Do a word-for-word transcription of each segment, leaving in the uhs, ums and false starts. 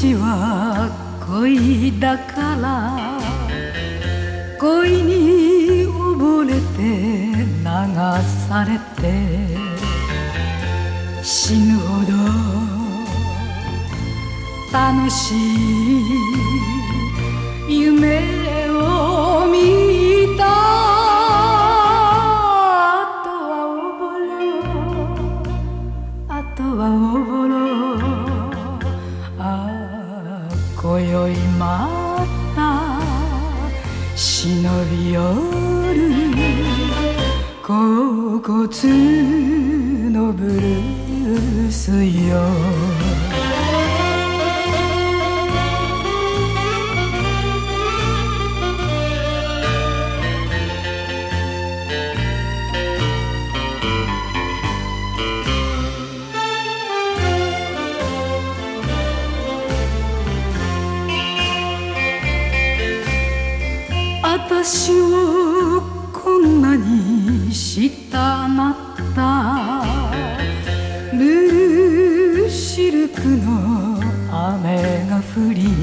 私は恋だから恋に溺れて流されて死ぬほど楽しい夢を見た。あとはおぼろ、あとはおぼろ。ああ今宵また忍び寄る恍惚のブルースよ。私をこんなにしたあなた、ブルーシルクの雨が降り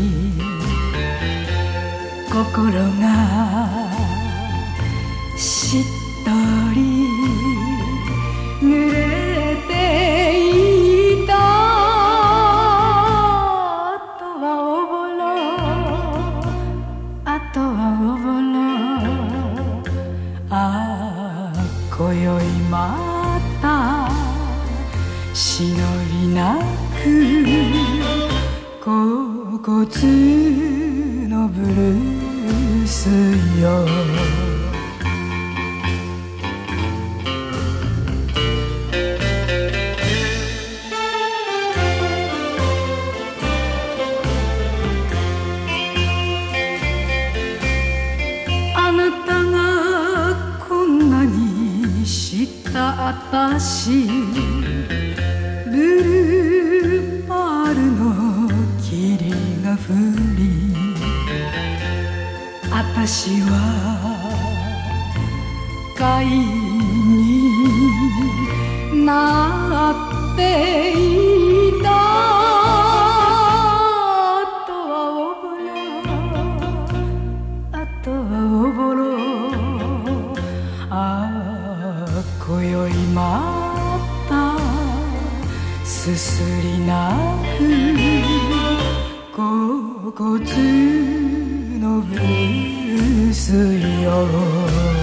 心がしっとり濡れていた。あとはおぼろ、あとはおぼろ。ああ今宵また忍びなく恍惚のブルースよ。あなたがこんなにしたあたし、ブルーパールの霧が降り、あたしは貝になっていた。あとはおぼろ、あとはおぼろ。ああ今宵またすすり泣く恍惚のブルースよ。